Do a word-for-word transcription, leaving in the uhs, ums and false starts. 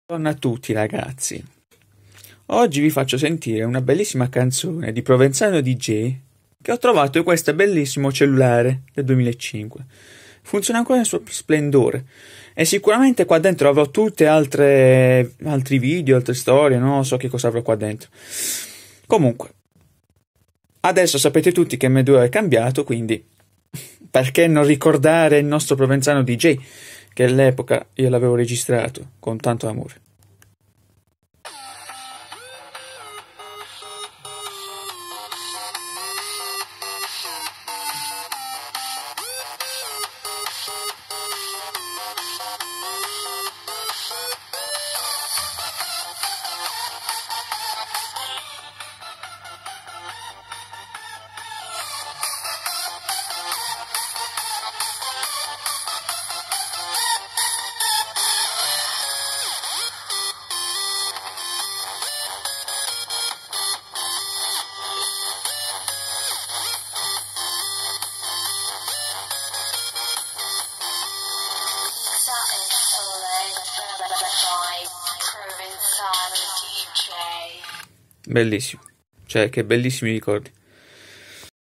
Buongiorno a tutti ragazzi, oggi vi faccio sentire una bellissima canzone di Provenzano D J che ho trovato in questo bellissimo cellulare del duemilacinque. Funziona ancora nel suo splendore e sicuramente qua dentro avrò tutte altre altri video, altre storie, non so che cosa avrò qua dentro. Comunque, adesso sapete tutti che M due è cambiato, quindi perché non ricordare il nostro Provenzano D J che all'epoca io l'avevo registrato con tanto amore. Bellissimo, cioè che bellissimi ricordi.